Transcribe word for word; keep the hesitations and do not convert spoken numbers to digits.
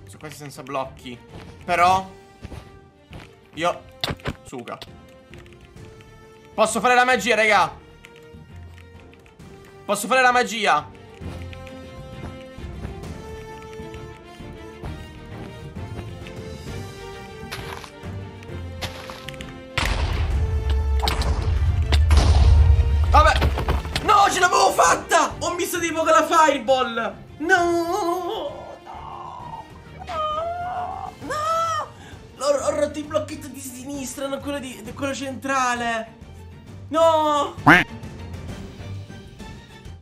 Sono quasi senza blocchi. Però io Suga. Posso fare la magia, raga. Posso fare la magia. Vabbè. No, ce l'avevo fatta. Ho messo tipo con la fireball. No. No. No. Ho rotto il blocchetto di sinistra, non quello, di, quello centrale. No.